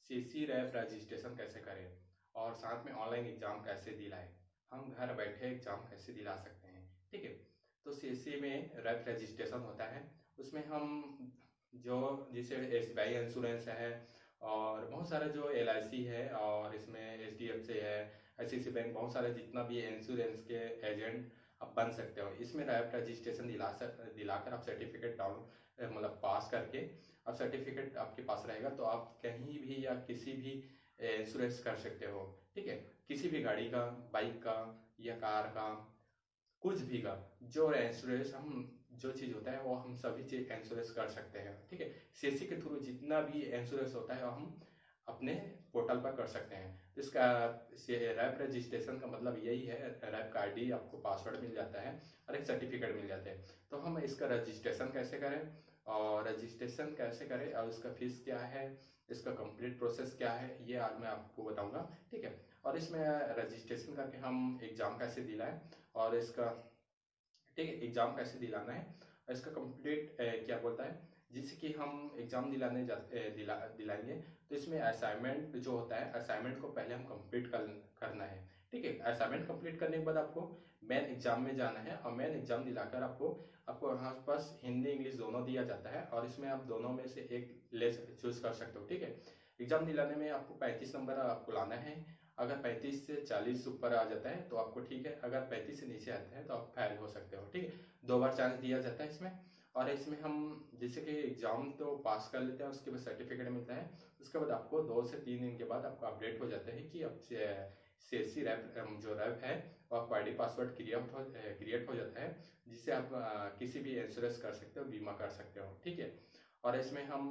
CC rap registration कैसे करें और साथ में ऑनलाइन एग्जाम कैसे दिलाएं। हम घर बैठे एग्जाम कैसे दिला सकते हैं। ठीक है, तो सीसी में रैप रजिस्ट्रेशन होता है। उसमें हम जो जैसे एसबीआई इंश्योरेंस है और बहुत सारा जो एलआईसी है और इसमें एचडीएफसी है, आईसीआईसी बैंक, बहुत सारे जितना भी इंश्योरेंस के एजेंट आप बन सकते हो। इसमें रैप रजिस्ट्रेशन दिलाकर आप सर्टिफिकेट डाउन मतलब पास करके अब सर्टिफिकेट आपके पास रहेगा तो आप कहीं भी या किसी भी इंश्योरेंस कर सकते हो। ठीक है, किसी भी गाड़ी का, बाइक का या कार का, कुछ भी का जो इंश्योरेंस हम जो चीज़ होता है वो हम सभी चीज इंश्योरेंस कर सकते हैं। ठीक है, सीसी के थ्रू जितना भी इंश्योरेंस होता है वो हम अपने पोर्टल पर कर सकते हैं। इसका रैप रजिस्ट्रेशन का मतलब यही है, रैप का आईडी आपको पासवर्ड मिल जाता है और एक सर्टिफिकेट मिल जाते हैं। तो हम इसका रजिस्ट्रेशन कैसे करें और रजिस्ट्रेशन कैसे करें और इसका फीस क्या है, इसका कंप्लीट प्रोसेस क्या है, ये आज मैं आपको बताऊंगा। ठीक है, और इसमें रजिस्ट्रेशन करके हम एग्जाम कैसे दिलाएं और इसका, ठीक है, एग्जाम कैसे दिलाना है और इसका कंप्लीट क्या बोलता है, जिससे कि हम एग्जाम दिलाने दिलाएंगे तो इसमें असाइनमेंट जो होता है, असाइनमेंट को पहले हम कंप्लीट करना है। ठीक है, असाइनमेंट कंप्लीट करने के बाद आपको मेन एग्जाम में जाना है और मेन एग्जाम दिलाकर आपको आपको यहाँ पास हिंदी इंग्लिश दोनों दिया जाता है और इसमें आप दोनों में से एक ले चूज कर सकते हो। ठीक है, एग्जाम दिलाने में आपको 35 नंबर आपको लाना है। अगर 35 से 40 ऊपर आ जाता है तो आपको ठीक है, अगर 35 से नीचे आता है तो आप फेल हो सकते हो। ठीक है, 2 बार चांस दिया जाता है इसमें। और इसमें हम जैसे कि एग्जाम तो पास कर लेते हैं, उसके बाद सर्टिफिकेट मिलता है। उसके बाद आपको 2 से 3 दिन के बाद आपको अपडेट हो जाता है कि अब सीएससी रैप जो रैप है वो आपको आईडी पासवर्ड क्रिएट हो जाता है, जिससे आप किसी भी इंश्योरेंस कर सकते हो, बीमा कर सकते हो। ठीक है, और इसमें हम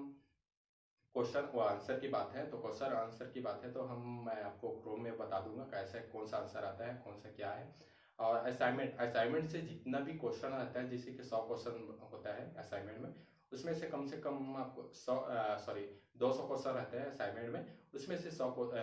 क्वेश्चन व आंसर की बात है तो क्वेश्चन आंसर की बात है तो मैं आपको क्रोम में बता दूंगा कैसे कौन सा आंसर आता है, कौन सा क्या है। और असाइनमेंट, असाइनमेंट से जितना भी क्वेश्चन आता है, जैसे कि 100 क्वेश्चन होता है असाइनमेंट में, उसमें से कम आपको 200 क्वेश्चन रहते हैं असाइनमेंट में। उसमें से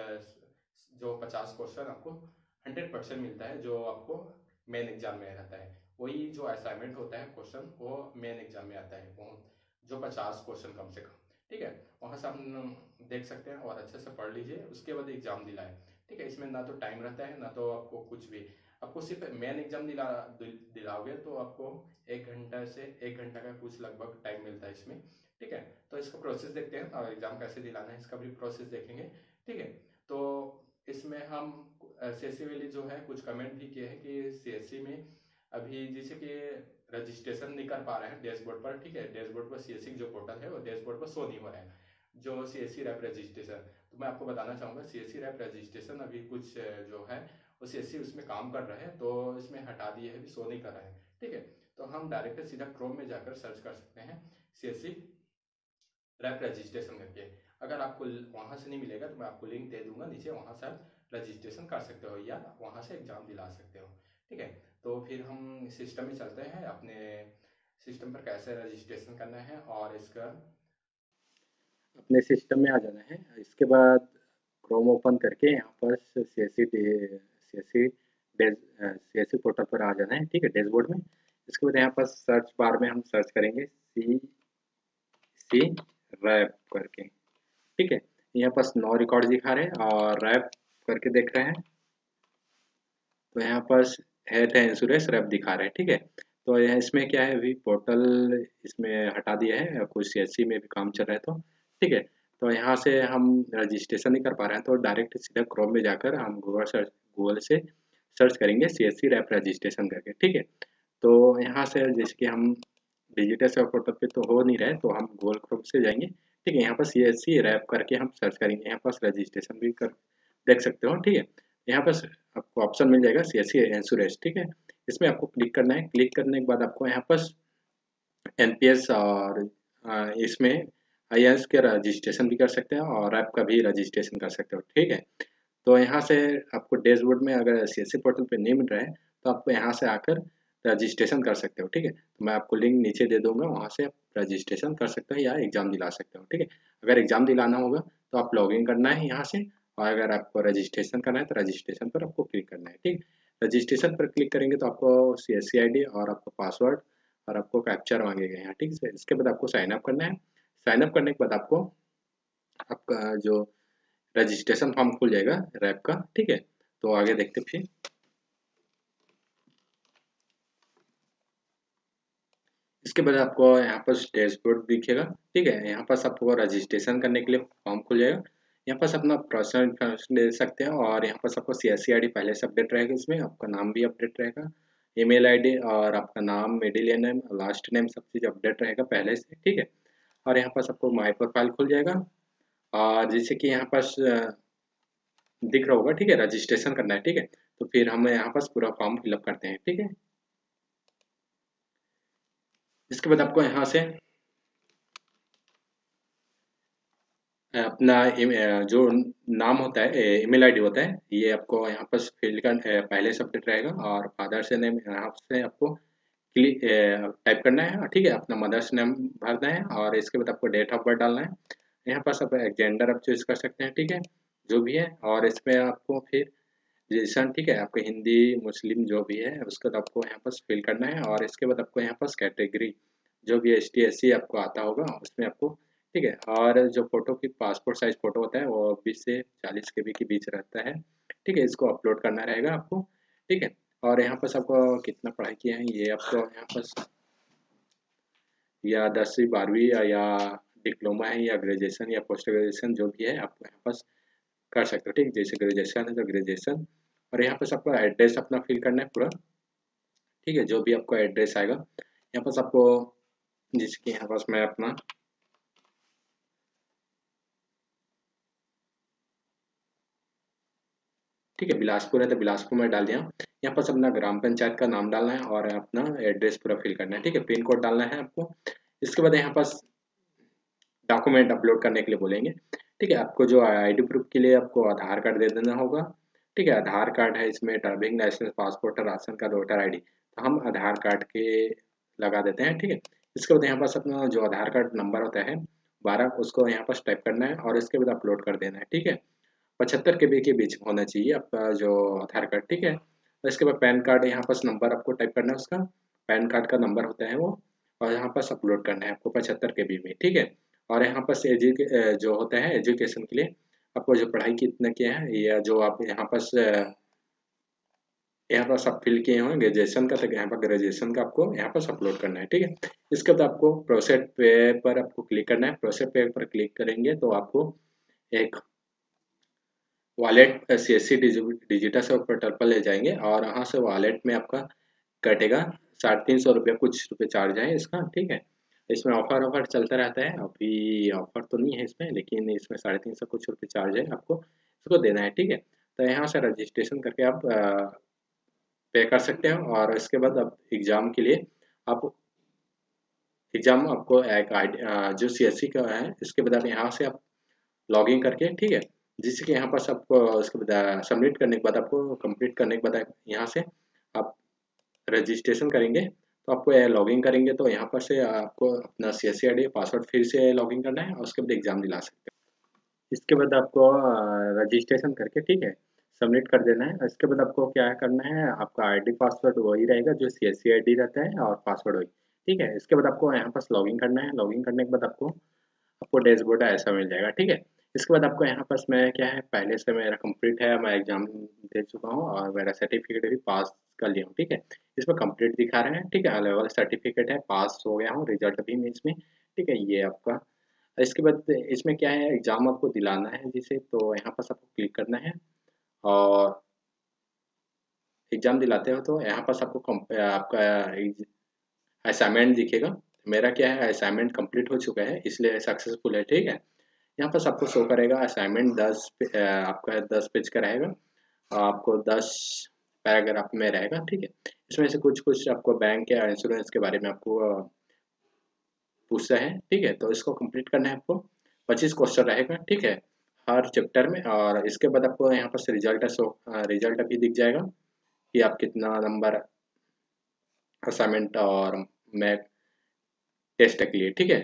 50 क्वेश्चन आपको 100% मिलता है जो आपको मेन एग्जाम में रहता है। वही जो असाइनमेंट होता है क्वेश्चन वो मेन एग्जाम में आता है, वो जो 50 क्वेश्चन कम से कम। ठीक है, वहाँ से हम देख सकते हैं और अच्छे से पढ़ लीजिए, उसके बाद एग्जाम दिलाएं। ठीक है, इसमें ना तो टाइम रहता है ना तो आपको कुछ भी, आपको सिर्फ मेन एग्जाम दिलाओगे तो आपको 1 घंटा से 1 घंटा का कुछ लगभग टाइम मिलता है इसमें। ठीक है, तो इसका प्रोसेस देखते हैं और एग्जाम कैसे दिलाना है इसका भी प्रोसेस देखेंगे। ठीक है, तो इसमें हम सीएससी वाली जो है कुछ कमेंट भी किए हैं कि सीएससी में अभी जैसे कि रजिस्ट्रेशन नहीं कर पा रहे हैं डैशबोर्ड पर। ठीक है, डैशबोर्ड पर सीएससी जो पोर्टल है वो डैशबोर्ड पर शो नहीं हो रहा है जो सीएससी रैप रजिस्ट्रेशन। तो मैं आपको बताना चाहूंगा सीएससी रैप रजिस्ट्रेशन अभी कुछ जो है वो सीएससी उसमें काम कर रहे हैं तो इसमें हटा दिए है, भी शो नहीं कर रहे हैं। ठीक है, तो हम डायरेक्ट सीधा क्रोम में जाकर सर्च कर सकते हैं सीएससी रैप रजिस्ट्रेशन करके। अगर आपको वहां से नहीं मिलेगा तो मैं आपको लिंक दे दूंगा नीचे, वहां से आप रजिस्ट्रेशन कर सकते हो या वहां से एग्जाम दिला सकते हो। ठीक है, तो फिर हम सिस्टम में चलते हैं, अपने सिस्टम पर कैसे रजिस्ट्रेशन करना है और इसका अपने सिस्टम में आ जाना है। इसके बाद क्रोम ओपन करके यहाँ पर सीएससी पोर्टल पर आ जाना है। ठीक है, डैशबोर्ड में। इसके बाद यहाँ पर सर्च बार में हम सर्च करेंगे सी रैप करके। ठीक है, यहाँ पर नो रिकॉर्ड दिखा रहे हैं और रैप करके देख रहे हैं तो यहाँ पर हेल्थ इंश्योरेंस रैप दिखा रहे हैं। ठीक है, तो यह इसमें क्या है, अभी पोर्टल इसमें हटा दिया है, कुछ सीएससी में भी काम चल रहा है तो ठीक है। तो यहाँ से हम रजिस्ट्रेशन नहीं कर पा रहे हैं तो डायरेक्ट सीधा क्रोम में जाकर हम गूगल से सर्च करेंगे सीएससी रैप रजिस्ट्रेशन करके। ठीक है, तो यहाँ से जैसे कि हम डिजिटल सेवा पोर्टल पे तो हो नहीं रहे तो हम गूगल क्रोम से जाएंगे। ठीक है, यहाँ पर सीएससी रैप करके हम सर्च करेंगे, यहाँ पर रजिस्ट्रेशन भी कर देख सकते हो। ठीक है, यहाँ पर आपको ऑप्शन मिल जाएगा सीएससी इंश्योरेंस। ठीक है, इसमें आपको क्लिक करना है। क्लिक करने के बाद आपको यहाँ पर एनपीएस और इसमें आईएएस के रजिस्ट्रेशन भी कर सकते हैं और ऐप का भी रजिस्ट्रेशन कर सकते हो। ठीक है, तो यहाँ से आपको डैशबोर्ड में अगर सीएससी पोर्टल पे नहीं मिल रहा है तो आपको यहाँ से आकर रजिस्ट्रेशन कर सकते हो। ठीक है, तो मैं आपको लिंक नीचे दे दूंगा, वहाँ से आप रजिस्ट्रेशन कर सकते हो या एग्जाम दिला सकते हो। ठीक है, अगर एग्जाम दिलाना होगा तो आप लॉग इन करना है यहाँ से, और अगर आपको रजिस्ट्रेशन करना है तो रजिस्ट्रेशन पर आपको क्लिक करना है। ठीक है, रजिस्ट्रेशन पर क्लिक करेंगे तो आपको सीएससी आईडी और आपका पासवर्ड और आपको कैप्चर मांगेगा यहाँ। ठीक है, इसके बाद आपको साइन अप करना है। साइन अप करने के बाद आपको आपका जो रजिस्ट्रेशन फॉर्म खुल जाएगा रैप का, ठीक है। तो आगे देखते फिर। इसके बाद आपको यहाँ पर डैशबोर्ड दिखेगा, ठीक है। यहाँ पर आपको रजिस्ट्रेशन करने के लिए फॉर्म खुल जाएगा। यहाँ पर अपना पर्सनल इन्फॉर्मेशन दे सकते हैं और यहाँ पर आपको CSC ID पहले से अपडेट रहेगा, इसमें आपका नाम भी अपडेट रहेगा, ईमेल ID और आपका नाम, मिडिल नेम, लास्ट नेम, सब चीज़ अपडेट रहेगा पहले से, ठीक है। और यहाँ पर आपको माई प्रोफाइल खुल जाएगा और जैसे कि यहाँ पर दिख रहा होगा, ठीक है, रजिस्ट्रेशन करना है, ठीक है। तो फिर हम यहाँ पर पूरा फॉर्म फिलअप करते हैं, ठीक है। इसके बाद आपको यहाँ से अपना जो नाम होता है, ईमेल आईडी होता है, ये आपको यहाँ पर फिल कर पहले से अपडेट रहेगा और फादर्स नेम यहाँ से आपको टाइप करना है, ठीक है। अपना मदर्स नेम भरना है और इसके बाद आपको डेट ऑफ बर्थ डालना है। यहाँ पर आप जेंडर आप चूज कर सकते हैं, ठीक है, जो भी है। और इसमें आपको फिर रिलीजन, ठीक है, आपको हिंदी मुस्लिम जो भी है उसका तो आपको यहाँ पर फिल करना है। और इसके बाद आपको यहाँ पर कैटेगरी जो भी ST SC आपको आता होगा उसमें आपको, ठीक है। और जो फोटो की पासपोर्ट साइज फोटो होता है वो 20 से 40 KB के बीच रहता है, ठीक है। इसको अपलोड करना रहेगा आपको, ठीक है। और यहाँ पर आपको कितना पढ़ाई किया है ये आपको यहाँ पर या 10वीं 12वीं या डिप्लोमा है या ग्रेजुएशन या पोस्ट ग्रेजुएशन जो भी है आपको यहाँ पर कर सकते हो, ठीक। जैसे ग्रेजुएशन है तो ग्रेजुएशन। और यहाँ पर आपको एड्रेस अपना फिल करना है पूरा, ठीक है, जो भी आपको एड्रेस आएगा यहाँ पर आपको, जिसके यहाँ पास मैं अपना ठीक है बिलासपुर है तो बिलासपुर में डाल दिया। यहाँ पर अपना ग्राम पंचायत का नाम डालना है और अपना एड्रेस पूरा फिल करना है, ठीक है। पिन कोड डालना है आपको। इसके बाद यहाँ पास डॉक्यूमेंट अपलोड करने के लिए बोलेंगे, ठीक है। आपको जो ID प्रूफ के लिए आपको आधार कार्ड दे देना होगा, ठीक है। आधार कार्ड है, इसमें driving licence, passport, ration card, voter ID, तो हम आधार कार्ड के लगा देते हैं, ठीक है। इसके बाद यहाँ पास अपना जो आधार कार्ड नंबर होता है 12, उसको यहाँ पास टाइप करना है और इसके बाद अपलोड कर देना है, ठीक है। 75 KB के बीच होना चाहिए आपका जो आधार कार्ड, ठीक है। और इसके बाद पैन कार्ड यहाँ पास नंबर आपको टाइप करना है उसका, पैन कार्ड का नंबर होता है वो, और यहाँ पास अपलोड करना है आपको 75 KB में, ठीक है। और यहाँ पास जो होता है एजुकेशन के लिए आपको जो पढ़ाई कितना किया है या जो आप यहाँ पर सब फिल किए होंगे ग्रेजुएशन का, तो यहाँ पर ग्रेजुएशन का आपको यहाँ पर अपलोड करना है, ठीक है। इसके बाद आपको प्रोसेस पे पर आपको क्लिक करना है। प्रोसेस पे पर क्लिक करेंगे तो आपको एक वॉलेट CSC डिजिटल से पोर्टल पर ले जाएंगे और वहाँ से वॉलेट में आपका कटेगा 350 रुपया, कुछ रुपये चार्ज है इसका, ठीक है। इसमें ऑफर चलता रहता है, अभी ऑफर तो नहीं है इसमें, लेकिन इसमें 350 कुछ रुपये चार्ज है, आपको इसको देना है, ठीक है। तो यहाँ से रजिस्ट्रेशन करके आप पे कर सकते हैं और इसके बाद आप एग्ज़ाम के लिए आप एग्ज़ाम आपको एक जो CSC का है इसके बाद आप यहाँ से आप लॉगिन करके, ठीक है, जिससे कि यहाँ पर सबको उसके बाद सबमिट करने के बाद आपको कंप्लीट करने के बाद यहाँ से आप रजिस्ट्रेशन करेंगे तो आपको लॉगिन करेंगे तो यहाँ पर से आपको अपना CSC ID पासवर्ड फिर से लॉगिन करना है और उसके बाद एग्ज़ाम दिला सकते हैं। इसके बाद आपको रजिस्ट्रेशन करके, ठीक है, सबमिट कर देना है। इसके बाद आपको क्या करना है, आपका ID पासवर्ड वही रहेगा जो CSC ID रहता है और पासवर्ड वही, ठीक है। इसके बाद आपको यहाँ पर लॉगिन करना है। लॉगिन करने के बाद आपको आपको डैशबोर्ड ऐसा मिल जाएगा, ठीक है। इसके बाद आपको यहाँ पास मैं क्या है, पहले से मेरा कंप्लीट है, मैं एग्जाम दे चुका हूँ और मेरा सर्टिफिकेट भी पास कर लिया हूँ, ठीक है। इसमें कंप्लीट दिखा रहे हैं, ठीक है, लेवल सर्टिफिकेट है, पास हो गया हूँ, रिजल्ट भी में इसमें, ठीक है, ये आपका। इसके बाद इसमें क्या है, एग्जाम आपको दिलाना है जिसे, तो यहाँ पास आपको क्लिक करना है और एग्जाम दिलाते हो तो यहाँ पास आपको आपका असाइनमेंट दिखेगा। मेरा क्या है, असाइनमेंट कंप्लीट हो चुका है इसलिए सक्सेसफुल है, ठीक है। यहाँ पर आपको शो करेगा असाइनमेंट 10 आपका 10 पेज का रहेगा, आपको 10 पैराग्राफ में रहेगा, ठीक है। इसमें से कुछ कुछ आपको बैंक या इंश्योरेंस के बारे में आपको पूछता है, ठीक है। तो इसको कंप्लीट करना है आपको। 25 क्वेश्चन रहेगा, ठीक है, हर चैप्टर में। और इसके बाद आपको यहाँ पर से रिजल्ट अभी दिख जाएगा कि आप कितना नंबर असाइनमेंट और मैथ टेस्ट के लिए, ठीक है।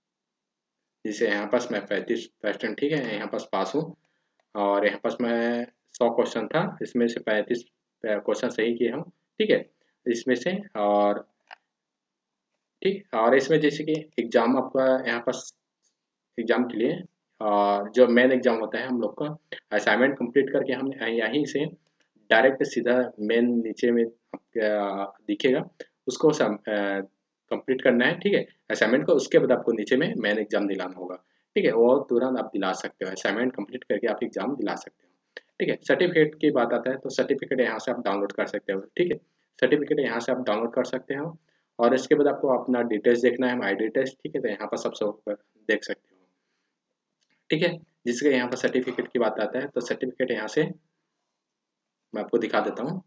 जिसे यहाँ पास मैं 35%, ठीक है, यहाँ पास हूँ। और यहाँ पास मैं 100 क्वेश्चन था, इसमें से 35 क्वेश्चन सही किए हूँ, ठीक है, इसमें से। और ठीक, और इसमें जैसे कि एग्जाम आपका यहाँ पास एग्जाम के लिए जो मेन एग्जाम होता है हम लोग का, असाइनमेंट कंप्लीट करके हम यहीं से डायरेक्ट सीधा मेन नीचे में दिखेगा, उसको कंप्लीट करना है, ठीक है, असाइनमेंट को। उसके बाद आपको नीचे में मेन एग्जाम दिलाना होगा, ठीक है, वो तुरंत आप दिला सकते हो, असाइनमेंट कंप्लीट करके आप एग्जाम दिला सकते हो, ठीक है। सर्टिफिकेट की बात आता है तो सर्टिफिकेट यहाँ से आप डाउनलोड कर सकते हो, ठीक है, सर्टिफिकेट यहाँ से आप डाउनलोड कर सकते हो। और इसके बाद आपको अपना डिटेल्स देखना है, माई डिटेल्स, ठीक है, तो यहाँ पर सबसे ऊपर देख सकते हो, ठीक है। जिसके यहाँ पर सर्टिफिकेट की बात आता है तो सर्टिफिकेट यहाँ से मैं आपको दिखा देता हूँ,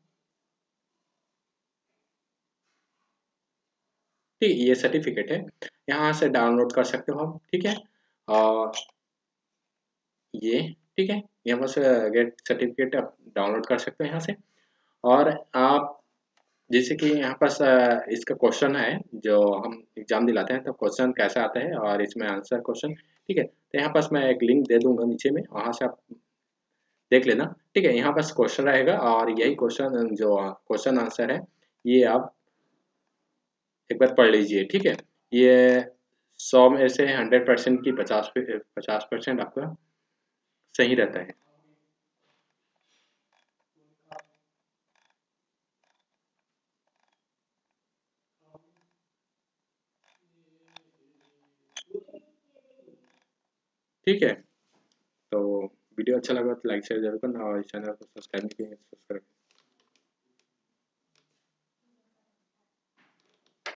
ठीक, ये सर्टिफिकेट है, यहाँ से डाउनलोड कर सकते हो आप, ठीक है। और ये, ठीक है, यहाँ पर गेट सर्टिफिकेट आप डाउनलोड कर सकते हो यहाँ से। और आप जैसे कि यहाँ पर इसका क्वेश्चन है, जो हम एग्जाम दिलाते हैं तो क्वेश्चन कैसा आता है और इसमें आंसर क्वेश्चन, ठीक है, तो यहाँ पास मैं एक लिंक दे दूंगा नीचे में, वहां से आप देख लेना, ठीक है। यहाँ पास क्वेश्चन रहेगा और यही क्वेश्चन जो क्वेश्चन आंसर है, ये आप एक बार पढ़ लीजिए, ठीक है। ये 100 में से 100% की 50% आपका सही रहता है। ठीक है, तो वीडियो अच्छा लगा तो लाइक शेयर जरूर करना और इस चैनल को सब्सक्राइब नहीं किया तो सब्सक्राइब